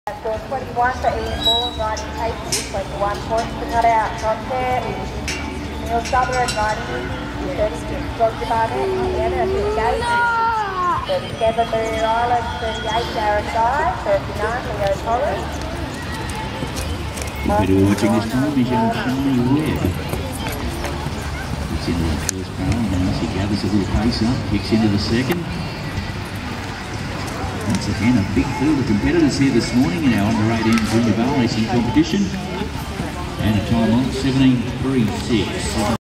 Score 21 for Ian Ball riding Casey, 21 points to cut out. Contact, Neil Sutherland riding 36, Roger Barnett, Indiana, 38, 37 Bendemeer Island, 38 Darren Dye, 39 Leo Torres. Competitor watching this time is young Charlie Webb. It's into the first barrel now, she gathers a little pace up, kicks into the second. Once again, a big field of competitors here this morning in our under-18 junior barrel racing competition. And a time of 17.36.